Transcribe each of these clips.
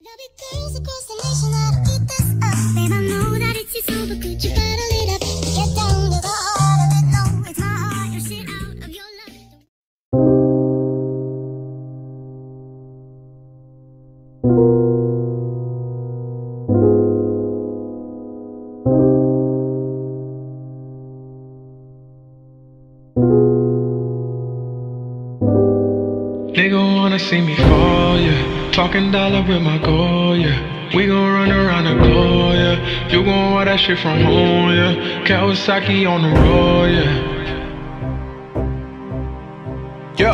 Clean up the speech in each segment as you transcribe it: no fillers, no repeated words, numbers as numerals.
girls across the nation that'll keep this up. Babe, I know that it's you, so but could you bottle it up? Get down to the heart of it. No, it's my heart. Your shit out of your life. Nigga wanna see me fall, yeah. Talking dollar with my goal, yeah. We gon' run around the globe, yeah. You gon' want that shit from home, yeah. Kawasaki on the road, yeah. Yeah.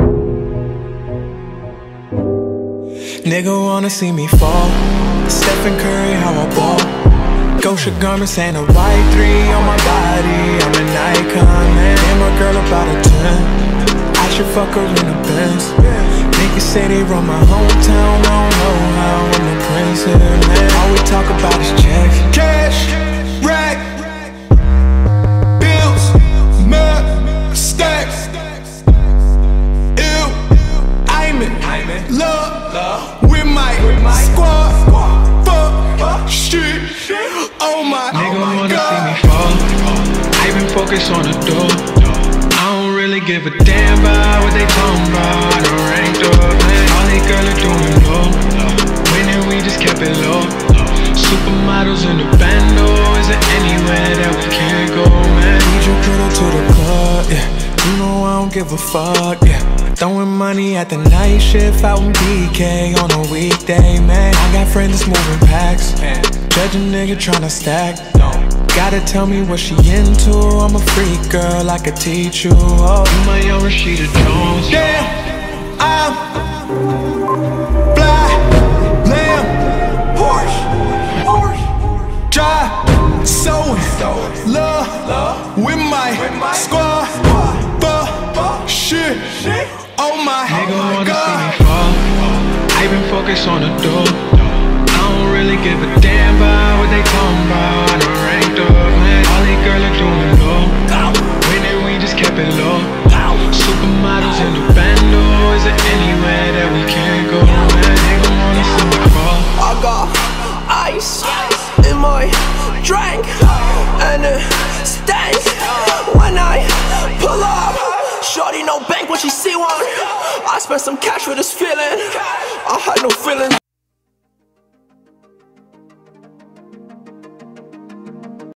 Nigga wanna see me fall. Stephen Curry, how I ball. Gosha garments and a white 3 on my body. I'm an icon, man. Damn, my girl about a 10. I should fuck her in the Benz. Niggas say they run my hometown, I don't know how. I'm the prince here, man. All we talk about is checks. Cash, rack, bills, map, stacks. Ew, I'm in love with my squad. Fuck, shit, oh my god. Nigga wanna see me fall. I been focused on the door. I don't really give a damn about what they talking about. I done ranked up, man. All these girls are doing low. Winning, we just kept it low. Supermodels in the bando. Is there anywhere that we can't go, man? Need your girl to the club, yeah. You know I don't give a fuck, yeah. Throwing money at the night shift out in BK on a weekday, man. I got friends that's moving packs. Judge a nigga tryna stack. Gotta tell me what she into. I'm a freak girl, I could teach you. Oh, you my young Rashida Jones. Damn, I'm fly, lamb, Porsche, drive, sewing, love with my squad. Fuck, shit, oh my god. Nigga wanna see me fall. I been focused on the door. I don't really give a damn about what they talking about. I done ranked up, man. All these girls are doing low. Winning, we just kept it low. Supermodels in the bando. Is there anywhere that we can't go, man? Nigga wanna see me fall. I got ice in my drink, and it stinks when I pull up. Shorty no bank when she see one. I spent some cash for this feeling. I had no feeling.